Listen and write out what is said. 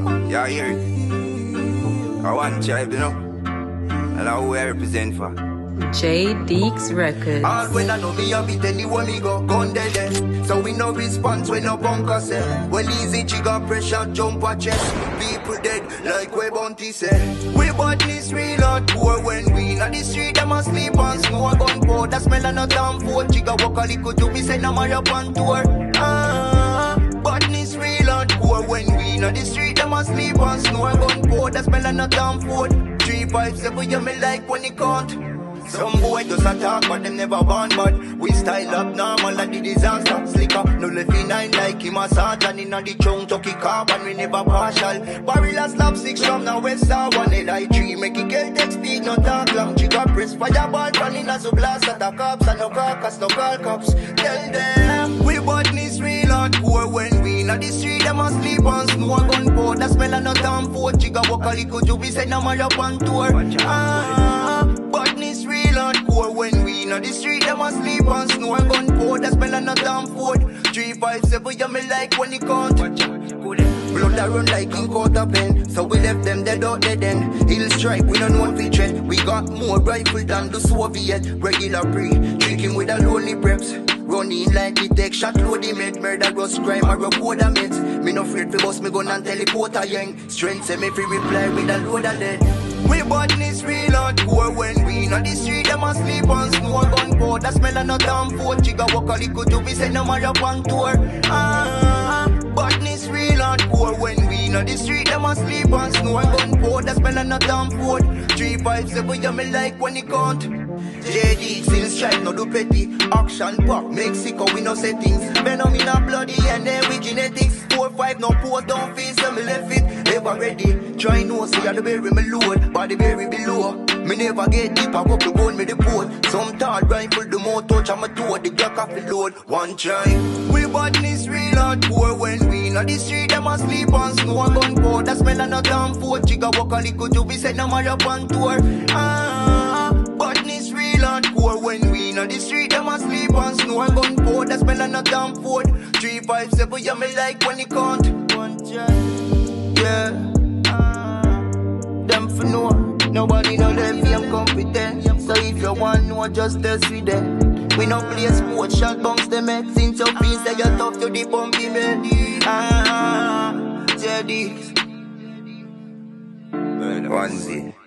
Yeah, hear it. I want tribe, you know. And I who I represent for. J Deeks Records. All when I know me, I beat anyone me go gun dead. So we no response when no bunker say. Well easy trigger pressure jump a chest. People dead like we bounty say. We badness real out poor when we in the street. Them a sleep on snow gun pour. That smell of no damn food. Jigga walk a little to me say no more up on tour. Badness real out poor when we in the street. Them a sleep on snow gun pour. That smell of no damn food. 3, 5, 7 you me like when it can't. Some boy just a talk but them never born bad. We style up normal like the disaster. Slick up, no left in 9 like him a sergeant. Inna the chunk tucky carbon, we never partial. Barrel a slap 6 from the west side. 1 LI3 make it get text speed, no talk long. Trigger press fireball, running as a blast at the cops. And no carcass, no call cops. Tell them, we badness real out poor when we inna the street. Them a sleep on snow gun pour. That smell of no damn food. Trigger walk a little to be say no more up on tour. Badness real out poor when we inna the street. Them a sleep on snow and gun pour. That smell of no damn food. 3, 5, 7 you me like when it count. Blood a run like in quarter pen. So we left them dead out dead end. Hill strike we don't want to tread. We got more rifle than the Soviet. Regular pre, drinking with a lonely preps. Running like the tech shot load the med. Murder gross crime or report a meds. Me no afraid to bust me gun and teleport a yang. Strength say me free reply with a load of lead. We badness real out poor when we inna the street. Them a sleep on snow gun pour. That smell of no damn food. Jigga walk a little to be say no more up on tour. Badness real out poor when we inna the street. Them a sleep on snow gun pour. That smell of no damn food. 3, 5, 7 you me like when it count. JD still strike no do petty. Action pack Mexico we no settings. Venom in a bloody and then we genetics. 4, 5 no pour down face and me left it. Ever ready? Try no see how the berry me load. Body berry below. Me never get deep, I go to bone me the port. Some tall rifle the more touch on my toe. The Glock off the load. One try. We badness real out poor when we inna the street. Them a sleep on snow gun pour. That smell of no damn food. Jigga walk a little to be said no more up on tour. Badness real out poor when we inna the street. Them a sleep on snow gun pour. That smell of no damn food. 3, 5, 7 you me like when it count. One try. Yeah. Them for know. Nobody know them feel competent. So if you want know, just test with them. We no play sports, shot bounce them head. Since your feet say you're tough to the pumpy man. Teddy. Kaution Zeal.